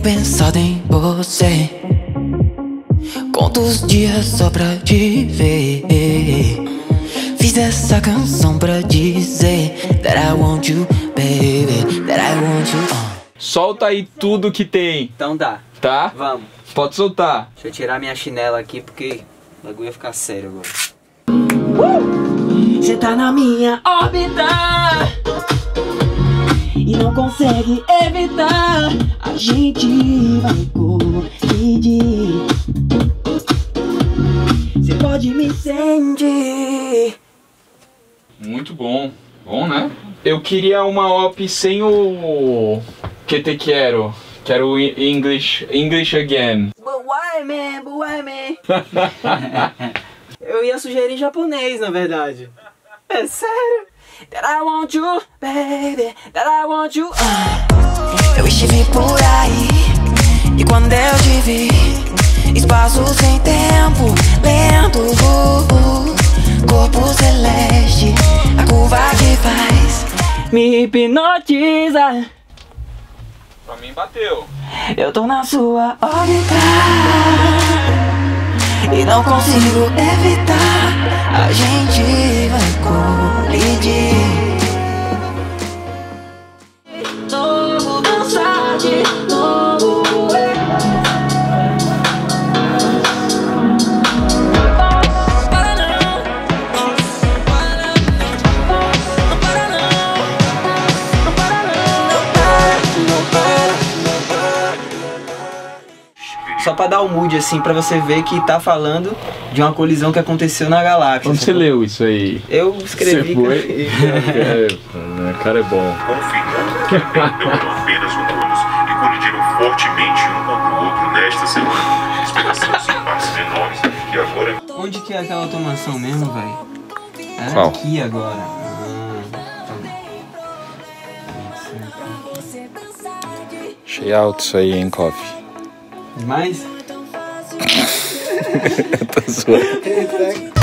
pensado em você. Conto os dias só pra te ver. Fiz essa canção pra dizer that I want you, baby, that I want you. Solta aí tudo que tem. Então dá. Tá? Vamos. Pode soltar. Deixa eu tirar minha chinela aqui porque o bagulho ia ficar sério agora. Cê tá na minha órbita e não consegue evitar. A gente vai colidir. Cê pode me sentir. Muito bom. Bom, né? Eu queria uma op sem o que te quero. Quero English again. But why, man? But why, man? Eu ia sugerir japonês, na verdade. É sério? That I want you, baby, that I want you. Eu estive por aí e quando eu te vi, espaço sem tempo, lento, corpo celeste, a curva que faz me hipnotiza. Pra mim bateu. Eu tô na sua órbita e não consigo evitar. A gente vai colidir. Vamos dançar de novo. Só pra dar o mood assim, pra você ver que tá falando de uma colisão que aconteceu na galáxia. Onde você leu isso aí? Eu escrevi. Você foi? Cara é bom. Confirmando que perdeu apenas um ônibus e colidiram fortemente um contra o outro nesta semana, despedaçando-se em partes menores e agora... Onde que é aquela automação mesmo, velho? Era Qual? aqui agora. Achei alto isso aí, hein, Coffee? Mais? Tá zoando.